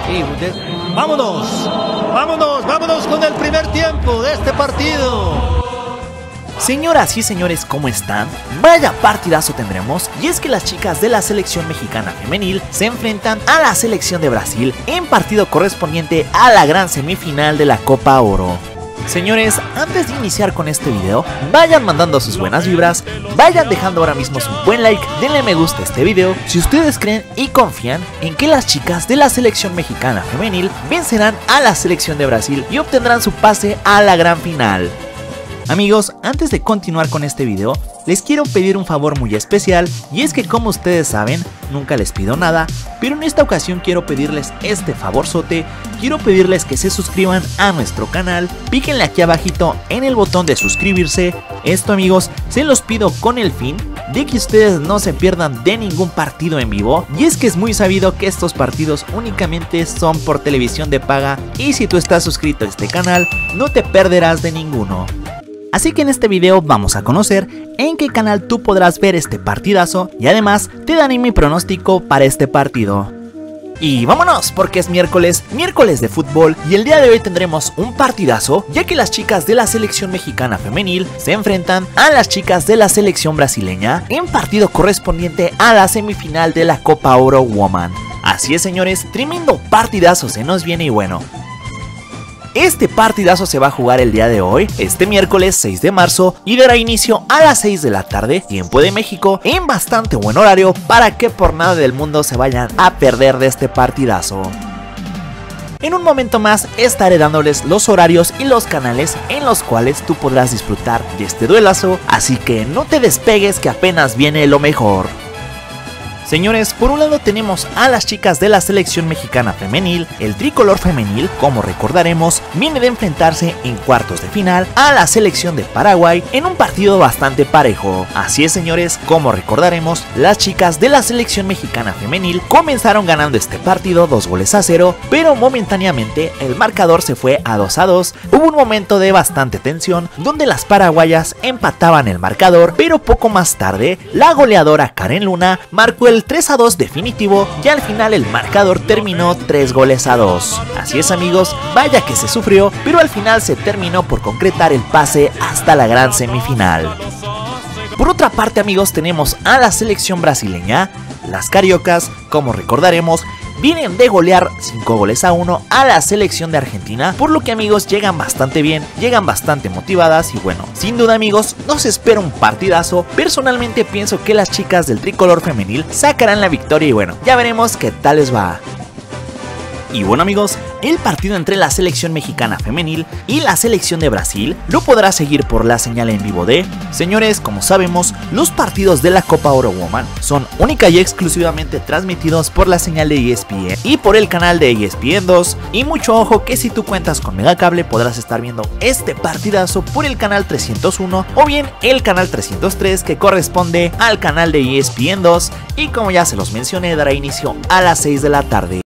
Vámonos, vámonos con el primer tiempo de este partido. Señoras y señores, ¿cómo están? Vaya partidazo tendremos, y es que las chicas de la selección mexicana femenil se enfrentan a la selección de Brasil en partido correspondiente a la gran semifinal de la Copa Oro. Señores, antes de iniciar con este video, vayan mandando sus buenas vibras, vayan dejando ahora mismo su buen like, denle me gusta a este video si ustedes creen y confían en que las chicas de la selección mexicana femenil vencerán a la selección de Brasil y obtendrán su pase a la gran final. Amigos, antes de continuar con este video, les quiero pedir un favor muy especial, y es que como ustedes saben, nunca les pido nada, pero en esta ocasión quiero pedirles este favorzote. Quiero pedirles que se suscriban a nuestro canal, píquenle aquí abajito en el botón de suscribirse. Esto, amigos, se los pido con el fin de que ustedes no se pierdan de ningún partido en vivo, y es que es muy sabido que estos partidos únicamente son por televisión de paga, y si tú estás suscrito a este canal, no te perderás de ninguno. Así que en este video vamos a conocer en qué canal tú podrás ver este partidazo, y además te daré mi pronóstico para este partido. Y vámonos, porque es miércoles de fútbol, y el día de hoy tendremos un partidazo, ya que las chicas de la selección mexicana femenil se enfrentan a las chicas de la selección brasileña en partido correspondiente a la semifinal de la Copa Oro Woman. Así es, señores, tremendo partidazo se nos viene, y bueno, este partidazo se va a jugar el día de hoy, este miércoles 6 de marzo, y dará inicio a las 6 de la tarde, tiempo de México, en bastante buen horario para que por nada del mundo se vayan a perder de este partidazo. En un momento más estaré dándoles los horarios y los canales en los cuales tú podrás disfrutar de este duelazo, así que no te despegues que apenas viene lo mejor. Señores, por un lado tenemos a las chicas de la selección mexicana femenil. El tricolor femenil, como recordaremos, viene de enfrentarse en cuartos de final a la selección de Paraguay en un partido bastante parejo. Así es, señores, como recordaremos, las chicas de la selección mexicana femenil comenzaron ganando este partido 2-0, pero momentáneamente el marcador se fue a 2-2. Hubo un momento de bastante tensión donde las paraguayas empataban el marcador, pero poco más tarde la goleadora Karen Luna marcó el 3-2 definitivo, y al final el marcador terminó 3-2. Así es, amigos, vaya que se sufrió, pero al final se terminó por concretar el pase hasta la gran semifinal. Por otra parte, amigos, tenemos a la selección brasileña. Las cariocas, como recordaremos, vienen de golear 5-1 a la selección de Argentina, por lo que, amigos, llegan bastante bien, llegan bastante motivadas, y bueno, sin duda, amigos, nos espera un partidazo. Personalmente pienso que las chicas del tricolor femenil sacarán la victoria, y bueno, ya veremos qué tal les va. Y bueno, amigos, el partido entre la selección mexicana femenil y la selección de Brasil lo podrás seguir por la señal en vivo de... Señores, como sabemos, los partidos de la Copa Oro Woman son única y exclusivamente transmitidos por la señal de ESPN y por el canal de ESPN 2. Y mucho ojo que si tú cuentas con Megacable podrás estar viendo este partidazo por el canal 301 o bien el canal 303, que corresponde al canal de ESPN 2, y como ya se los mencioné, dará inicio a las 6 de la tarde.